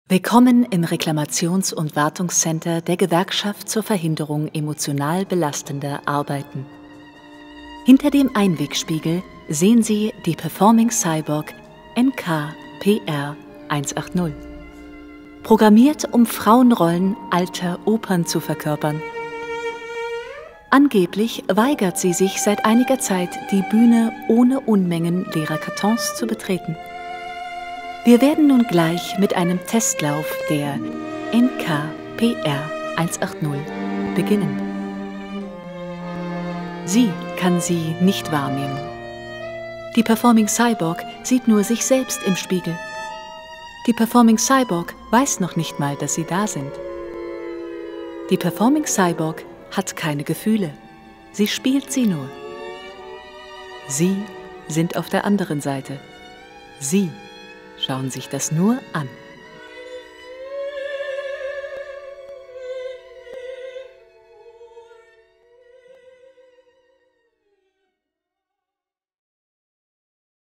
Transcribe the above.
Willkommen im Reklamations- und Wartungscenter der Gewerkschaft zur Verhinderung emotional belastender Arbeiten. Hinter dem Einwegspiegel sehen Sie die Performing Cyborg NK-PR 180. Programmiert, um Frauenrollen alter Opern zu verkörpern. Angeblich weigert sie sich seit einiger Zeit, die Bühne ohne Unmengen leerer Kartons zu betreten. Wir werden nun gleich mit einem Testlauf der NK-PR 180 beginnen. Sie kann sie nicht wahrnehmen. Die Performing Cyborg sieht nur sich selbst im Spiegel. Die Performing Cyborg weiß noch nicht mal, dass sie da sind. Die Performing Cyborg hat keine Gefühle. Sie spielt sie nur. Sie sind auf der anderen Seite. Sie schauen sich das nur an.